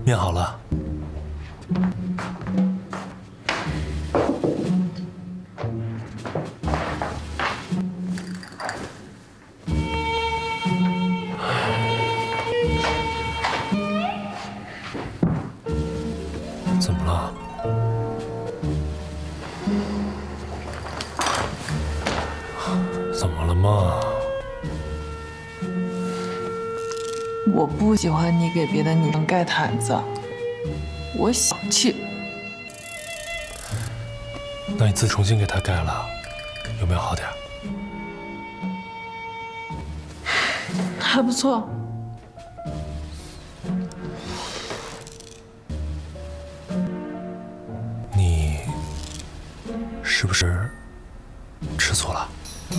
面好了。怎么了？怎么了嘛？ 我不喜欢你给别的女生盖毯子，我小气。 那你自己重新给她盖了，有没有好点？ 还不错。 你是不是吃醋了？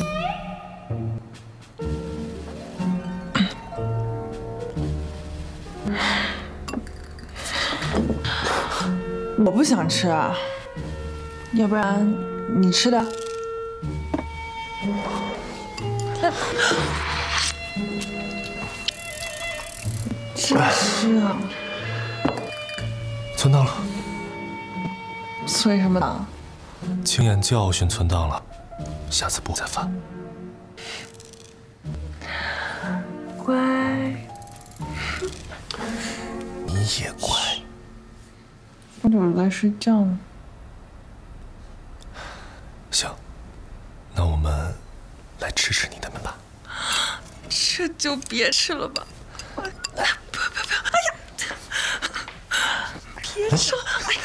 我不想吃啊，要不然你吃的。真是啊！ 存档了。 存什么档？ 经验教训存档了，下次不再犯。 乖。 你也乖。 我就是在睡觉呢。 行，那我们来吃吃你的门吧。 这就别吃了吧。不，哎呀！别吃了！哎呀！